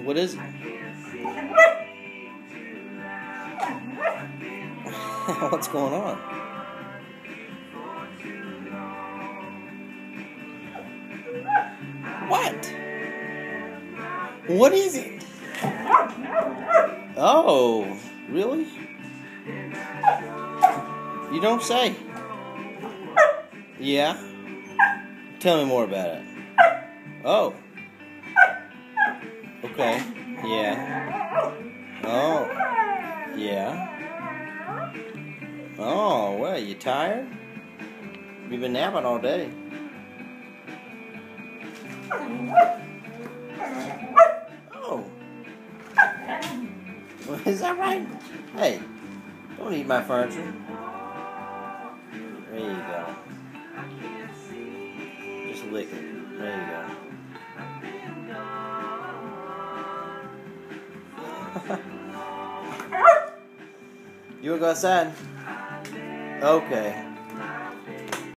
What is it? What's going on? What? What is it? Oh, really? You don't say. Yeah? Tell me more about it. Oh. Okay. Yeah. Oh. Yeah. Oh, well, you tired? You've been napping all day. Oh. Is that right? Hey, don't eat my furniture. There you go. Just lick it. There you go. You wanna go outside? Okay.